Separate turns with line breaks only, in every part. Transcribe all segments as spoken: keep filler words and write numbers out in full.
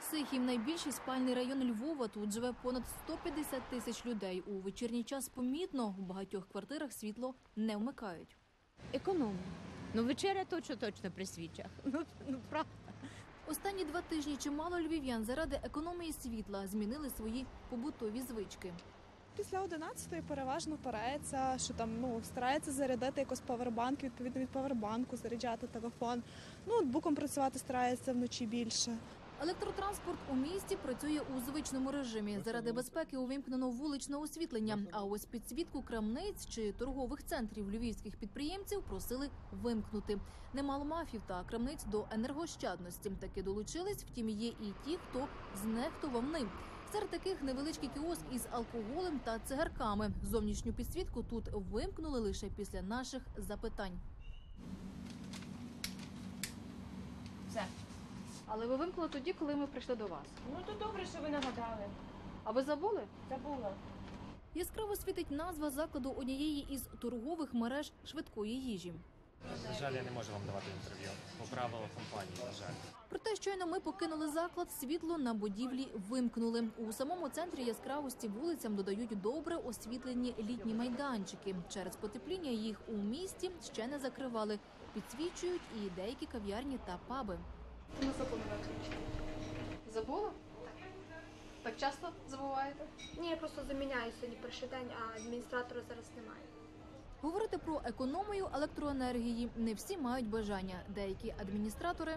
Сихів – найбільший спальний район Львова. Тут живе понад сто п'ятдесят тисяч людей. У вечірній час помітно, у багатьох квартирах світло не вмикають.
Економно. Ну, вечеря точно точно при свічах. Ну, ну правда.
Останні два тижні чимало львів'ян заради економії світла змінили свої побутові звички.
Після одинадцятої переважно впирається, що там ну старається зарядити якось павербанк, відповідно від павербанку заряджати телефон. Ноутбуком працювати старається вночі більше.
Електротранспорт у місті працює у звичному режимі. Заради безпеки увімкнено вуличне освітлення. А ось підсвітку крамниць чи торгових центрів львівських підприємців просили вимкнути. Немало мафів та крамниць до енергощадності таки долучились, втім є і ті, хто знехтував ним. Серед таких невеличкий кіоск із алкоголем та цигарками. Зовнішню підсвітку тут вимкнули лише після наших запитань.
Все.
Але ви вимкнули тоді, коли ми прийшли до вас.
Ну, то добре, що ви нагадали.
А ви забули?
Забула.
Яскраво світить назва закладу однієї із торгових мереж швидкої їжі.
На жаль, я не можу вам давати інтерв'ю. По правилах компанії, на жаль.
Проте щойно ми покинули заклад, світло на будівлі вимкнули. У самому центрі яскравості вулицям додають добре освітлені літні майданчики. Через потепління їх у місті ще не закривали. Підсвічують і деякі кав'ярні та паби.
Ми забули виключити.
Забула? Так часто забуваєте?
Ні, я просто заміняю сьогодні перший день, а адміністратора зараз немає.
Говорити про економію електроенергії не всі мають бажання. Деякі адміністратори.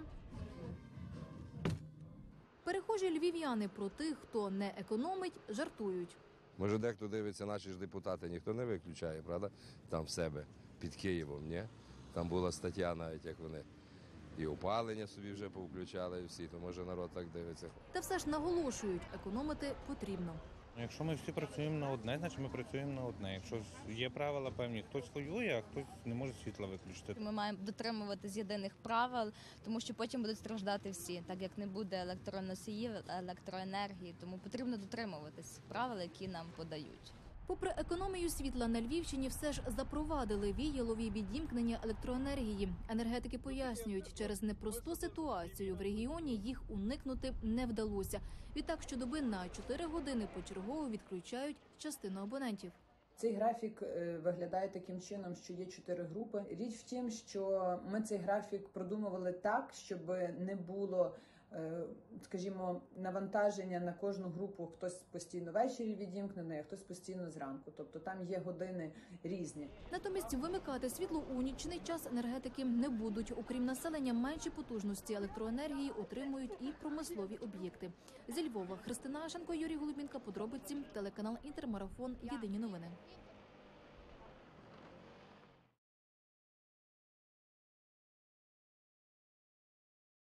Перехожі львів'яни про тих, хто не економить, жартують.
Може, дехто дивиться, наші ж депутати ніхто не виключає, правда? Там в себе, під Києвом, ні? Там була стаття навіть, як вони і опалення собі вже повключали, і всі, то може народ так дивиться.
Та все ж наголошують, економити потрібно.
Якщо ми всі працюємо на одне, значить ми працюємо на одне. Якщо є правила певні, хтось воює, а хтось не може світла виключити.
Ми маємо дотримуватись єдиних правил, тому що потім будуть страждати всі, так як не буде електроносіїв, електроенергії. Тому потрібно дотримуватись правил, які нам подають.
Попри економію світла, на Львівщині все ж запровадили віялові відімкнення електроенергії. Енергетики пояснюють, через непросту ситуацію в регіоні їх уникнути не вдалося. Відтак щодоби на чотири години почергово відключають частину абонентів.
Цей графік виглядає таким чином, що є чотири групи. Річ в тім, що ми цей графік продумували так, щоб не було, скажімо, навантаження на кожну групу. Хтось постійно ввечері відімкнений, а хтось постійно зранку. Тобто там є години різні.
Натомість вимикати світло у нічний час енергетики не будуть. Окрім населення, менші потужності електроенергії отримують і промислові об'єкти. Зі Львова Христина Ашенко, Юрій Голубінка, подробиці, телеканал Інтермарафон, єдині новини.